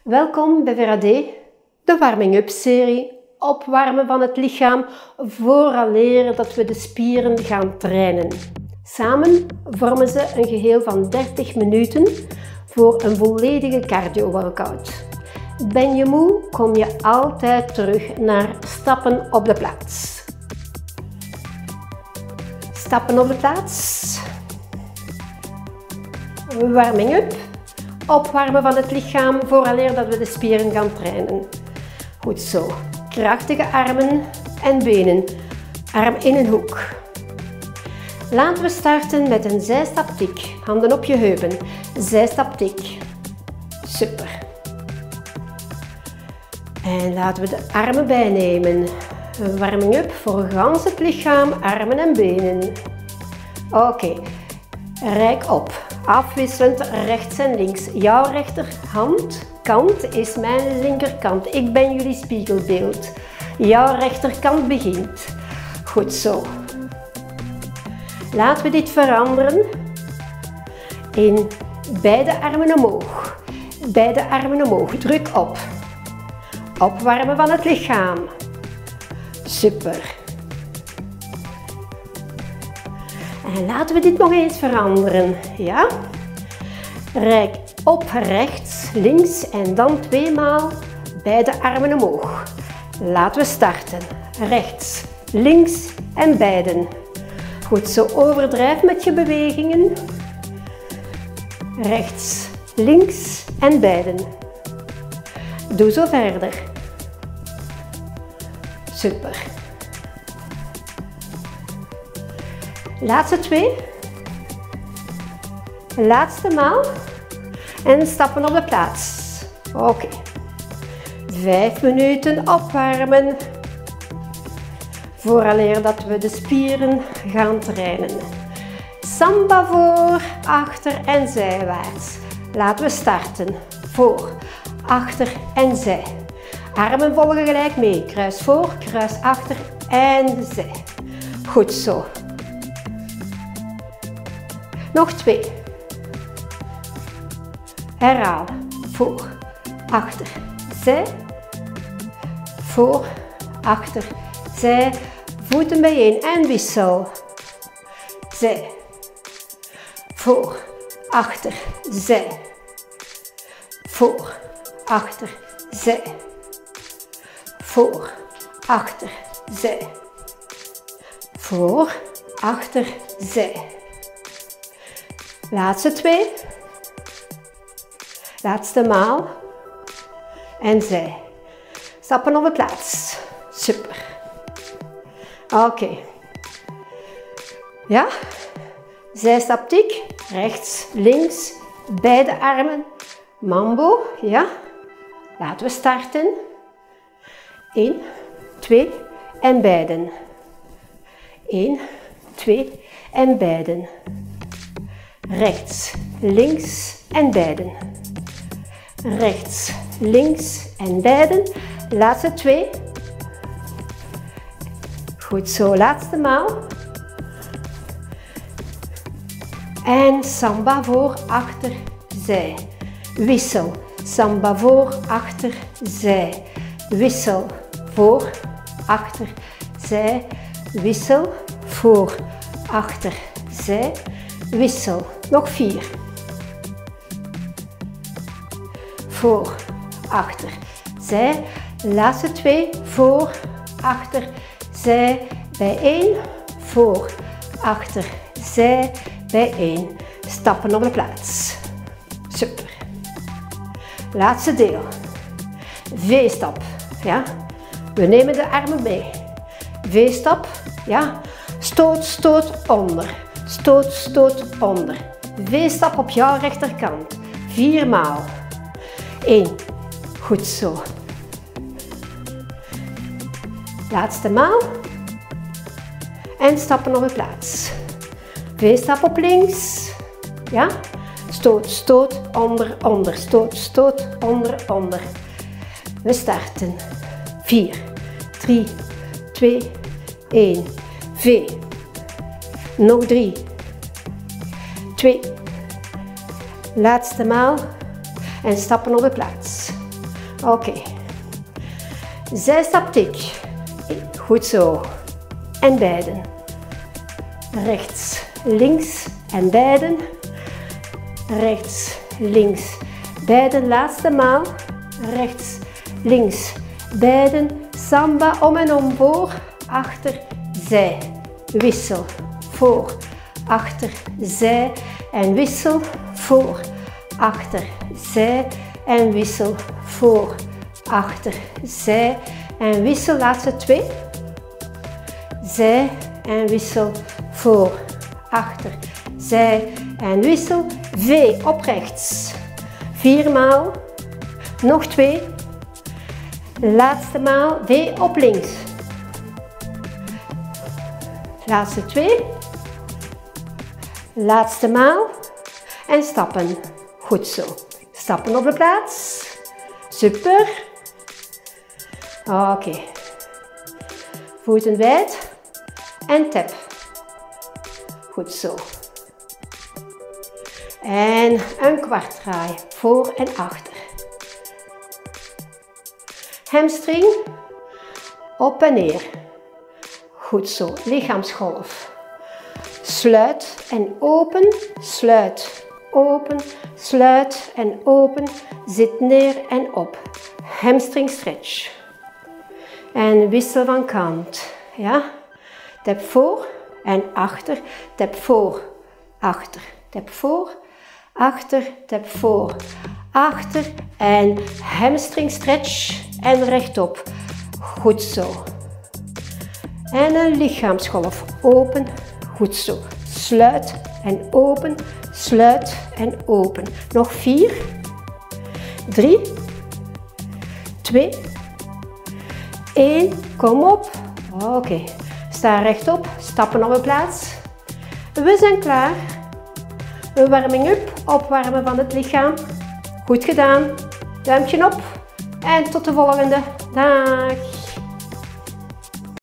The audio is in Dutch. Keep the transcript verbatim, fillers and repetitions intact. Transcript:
Welkom bij Vera D, de warming-up serie, opwarmen van het lichaam vooraleer dat we de spieren gaan trainen. Samen vormen ze een geheel van dertig minuten voor een volledige cardio-workout. Ben je moe, kom je altijd terug naar stappen op de plaats. Stappen op de plaats. Warming-up. Opwarmen van het lichaam vooraleer dat we de spieren gaan trainen. Goed zo. Krachtige armen en benen. Arm in een hoek. Laten we starten met een zijstaptik. Handen op je heupen. Zijstaptik. Super. En laten we de armen bijnemen. Een warming-up voor gans het lichaam, armen en benen. Oké. Okay. Rijk op. Afwisselend rechts en links. Jouw rechterhand kant is mijn linkerkant. Ik ben jullie spiegelbeeld. Jouw rechterkant begint. Goed zo. Laten we dit veranderen in beide armen omhoog. Beide armen omhoog. Druk op. Opwarmen van het lichaam. Super. En laten we dit nog eens veranderen. Ja? Rijk op rechts, links en dan tweemaal beide armen omhoog. Laten we starten. Rechts, links en beiden. Goed, zo overdrijf met je bewegingen. Rechts, links en beiden. Doe zo verder. Super. Laatste twee. Laatste maal. En stappen op de plaats. Oké. Okay. Vijf minuten opwarmen. Vooraleer dat we de spieren gaan trainen. Samba voor, achter en zijwaarts. Laten we starten. Voor, achter en zij. Armen volgen gelijk mee. Kruis voor, kruis achter en zij. Goed zo. Nog twee. Herhaal. Voor, achter, zij. Voor, achter, zij. Voeten bijeen en wissel. Zij. Voor, achter, zij. Voor, achter, zij. Voor, achter, zij. Voor, achter, zij. Laatste twee. Laatste maal. En zij. Stappen op de plaats. Super. Oké. Okay. Ja? Zijstaptik. Rechts, links. Beide armen. Mambo. Ja? Laten we starten. één, twee en beiden. één, twee en beiden. Rechts, links en beiden. Rechts, links en beiden. Laatste twee. Goed zo, laatste maal. En samba voor, achter, zij. Wissel. Samba voor, achter, zij. Wissel. Voor, achter, zij. Wissel. Voor, achter, zij. Wissel. Nog vier. Voor, achter, zij. Laatste twee. Voor, achter, zij. Bijeen. Voor, achter, zij. Bijeen. Stappen op de plaats. Super. Laatste deel. V-stap. Ja. We nemen de armen mee. V-stap. Ja. Stoot, stoot, onder. Stoot, stoot, onder. V-stap op jouw rechterkant. Vier maal. één. Goed zo. Laatste maal. En stappen op de plaats. V-stap op links. Ja. Stoot, stoot, onder, onder. Stoot, stoot, onder, onder. We starten. vier, drie, twee, één. V. Nog drie. twee. Laatste maal. En stappen op de plaats. Oké. Okay. Zijstaptik. Goed zo. En beiden. Rechts, links en beiden. Rechts, links, beiden. Laatste maal. Rechts, links, beiden. Samba om en om. Voor, achter, zij. Wissel. Voor, achter, zij. En wissel. Voor, achter, zij. En wissel. Voor, achter, zij. En wissel. Laatste twee. Zij en wissel. Voor, achter, zij en wissel. V op rechts. Viermaal. Nog twee. Laatste maal. V op links. Laatste twee. Laatste maal. En stappen. Goed zo. Stappen op de plaats. Super. Oké. Okay. Voeten wijd. En tap. Goed zo. En een kwart draai. Voor en achter. Hamstring. Op en neer. Goed zo. Lichaamsgolf. Sluit en open. Sluit. Open. Sluit en open. Zit neer en op. Hamstring stretch. En wissel van kant. Ja. Tap voor en achter. Tap voor. Achter. Tap voor. Achter. Tap voor. Achter. En hamstring stretch. En rechtop. Goed zo. En een lichaamsgolf. Open. Goed zo. Sluit en open. Sluit en open. Nog vier. Drie. Twee. één. Kom op. Oké. Okay. Sta rechtop. Stappen op de plaats. We zijn klaar. Een warming up. Opwarmen van het lichaam. Goed gedaan. Duimpje op. En tot de volgende. Dag.